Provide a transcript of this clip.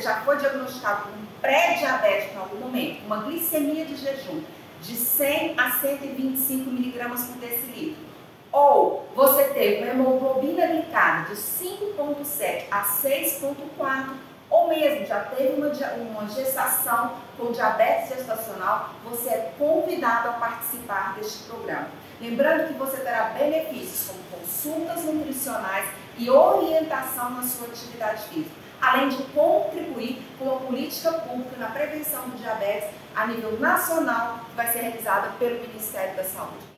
você já foi diagnosticado com um pré-diabético em algum momento, uma glicemia de jejum de 100 a 125 miligramas por decilitro, ou você teve uma hemoglobina glicada de 5,7 a 6,4, ou mesmo já teve uma gestação com diabetes gestacional, você é convidado a participar deste programa. Lembrando que você terá benefícios como consultas nutricionais e orientação na sua atividade física, além de contribuir com a política pública na prevenção do diabetes a nível nacional, que vai ser realizada pelo Ministério da Saúde.